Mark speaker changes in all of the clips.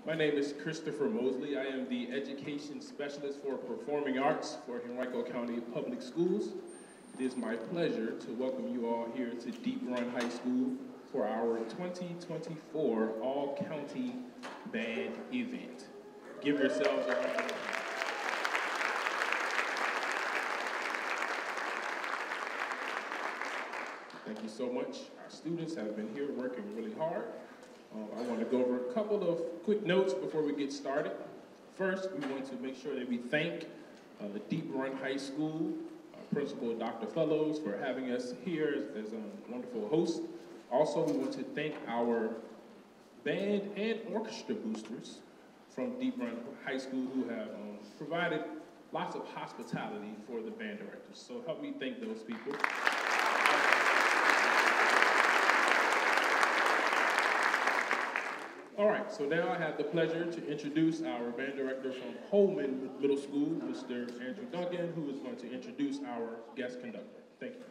Speaker 1: My name is Christopher Mosley. I am the Education Specialist for Performing Arts for Henrico County Public Schools. It is my pleasure to welcome you all here to Deep Run High School for our 2024 All-County Band event. Give yourselves a round of applause. Thank you so much. Our students have been here working really hard. I want to go over a couple of quick notes before we get started. First, we want to make sure that we thank Deep Run High School Principal Dr. Fellows for having us here as a wonderful host. Also, we want to thank our band and orchestra boosters from Deep Run High School who have provided lots of hospitality for the band directors. So help me thank those people. All right, so now I have the pleasure to introduce our band director from Holman Middle School, Mr. Andrew Duncan, who is going to introduce our guest conductor. Thank you.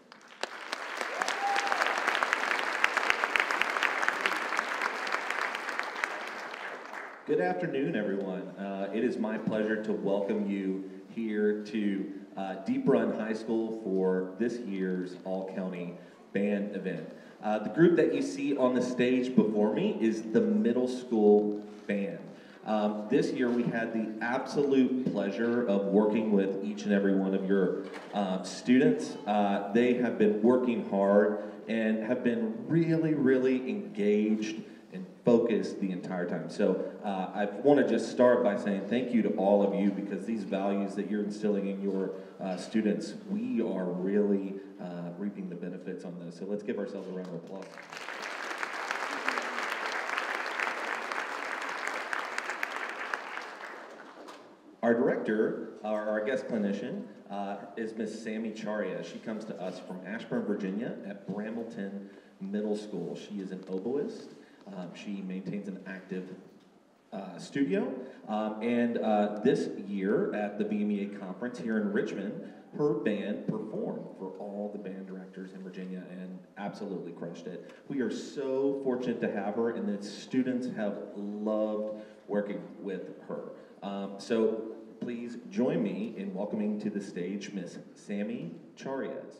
Speaker 2: Good afternoon, everyone. It is my pleasure to welcome you here to Deep Run High School for this year's All-County Band event. The group that you see on the stage before me is the middle school band. This year we had the absolute pleasure of working with each and every one of your students. They have been working hard and have been really engaged and focused the entire time. So I want to just start by saying thank you to all of you, because these values that you're instilling in your students, we are really reaping the benefits on this. So let's give ourselves a round of applause. Our director, our guest clinician, is Miss Sammy Charia. She comes to us from Ashburn, Virginia at Brambleton Middle School. She is an oboist. She maintains an active studio. And this year at the BMEA conference here in Richmond, her band performed for all the band directors in Virginia and absolutely crushed it. We are so fortunate to have her, and the students have loved working with her. So please join me in welcoming to the stage Miss Sammy Charias.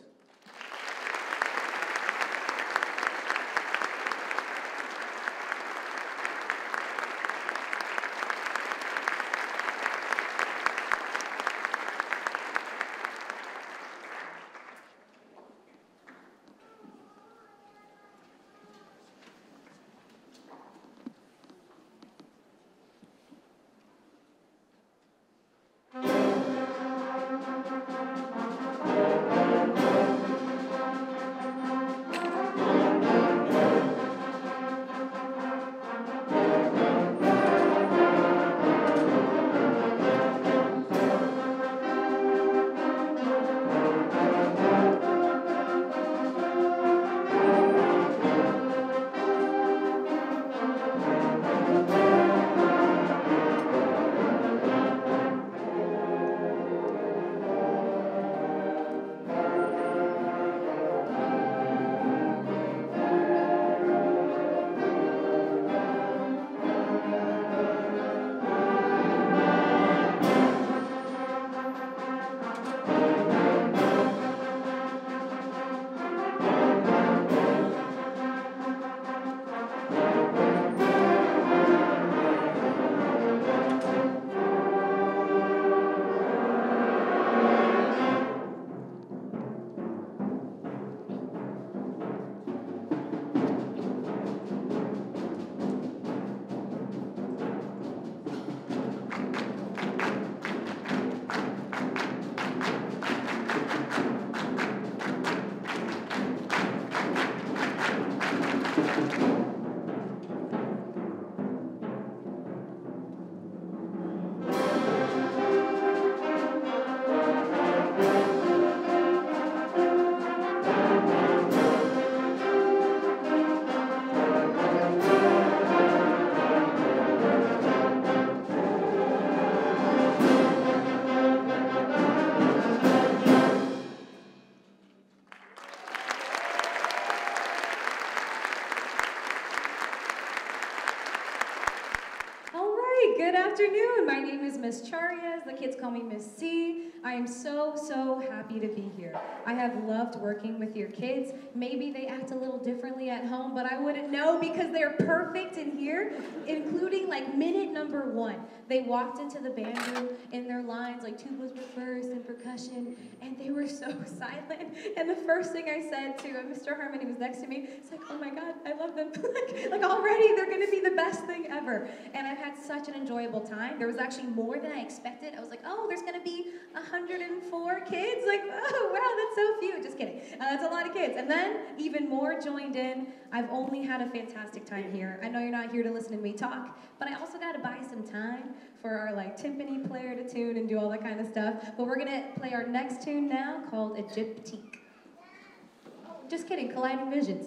Speaker 3: Good afternoon. My name is Miss Charias. The kids call me Miss C. I am so happy to be here. I have loved working with your kids. Maybe they act a little differently at home, but I wouldn't know because they're perfect in here, including like minute number 1. They walked into the band room in their lines, like tubas were first and percussion, and they were so silent. And the first thing I said to Mr. Harmon, who was next to me, it's like, oh my God, I love them. like already, they're gonna be the best thing ever. And I've had such an enjoyable time. There was actually more than I expected. I was like, oh, there's gonna be 104 kids. Like, oh, wow, that's so few. Just kidding. That's a lot of kids. And then even more joined in. I've only had a fantastic time here. I know you're not here to listen to me talk, but I also got to buy some time for our like timpani player to tune and do all that kind of stuff. But we're gonna play our next tune now called Egyptique. Just kidding, Colliding Visions.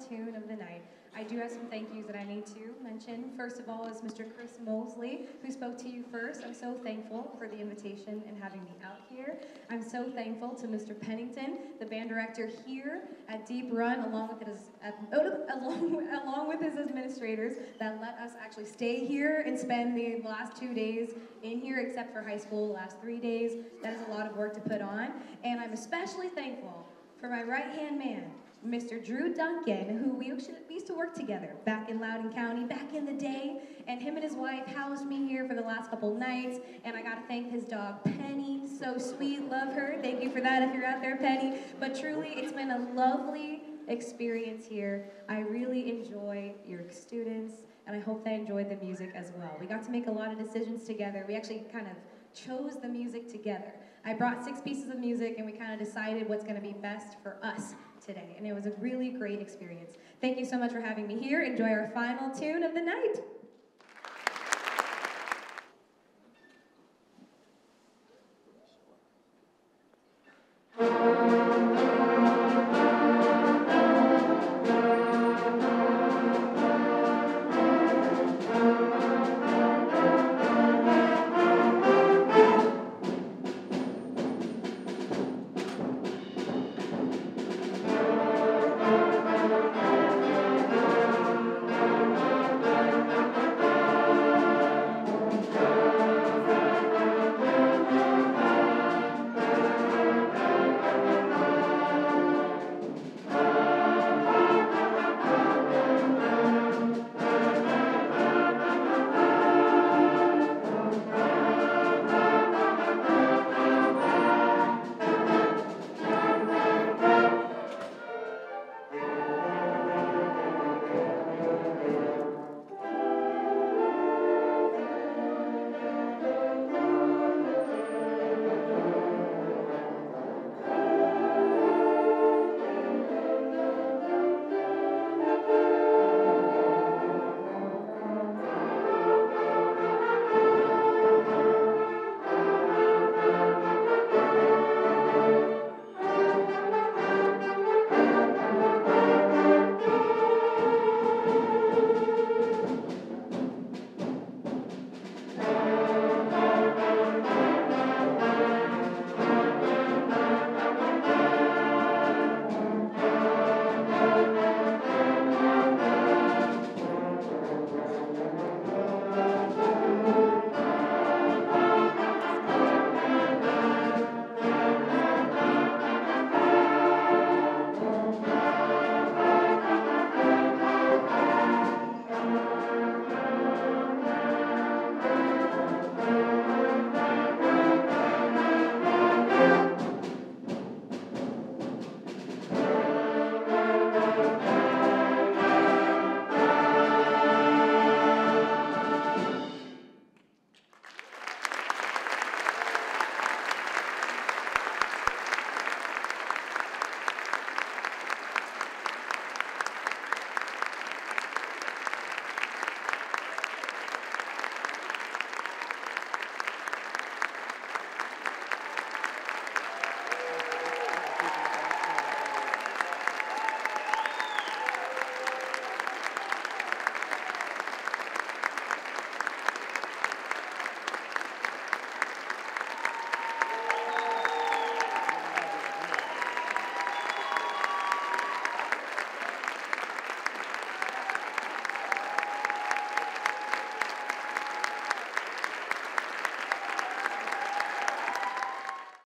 Speaker 3: tune of the night, I do have some thank yous that I need to mention. First of all is Mr. Chris Mosley, who spoke to you first. I'm so thankful for the invitation and having me out here. I'm so thankful to Mr. Pennington, the band director here at Deep Run, along with his administrators that let us actually stay here and spend the last 2 days in here, except for high school, the last 3 days. That is a lot of work to put on. And I'm especially thankful for my right-hand man, Mr. Drew Duncan, who we used to work together back in Loudoun County, back in the day, and him and his wife housed me here for the last couple nights, and I gotta thank his dog, Penny, so sweet, love her, thank you for that if you're out there, Penny, but truly, it's been a lovely experience here. I really enjoy your students, and I hope they enjoyed the music as well. We got to make a lot of decisions together. We actually kind of chose the music together. I brought 6 pieces of music, and we kind of decided what's gonna be best for us today, and it was a really great experience. Thank you so much for having me here. Enjoy our final tune of the night.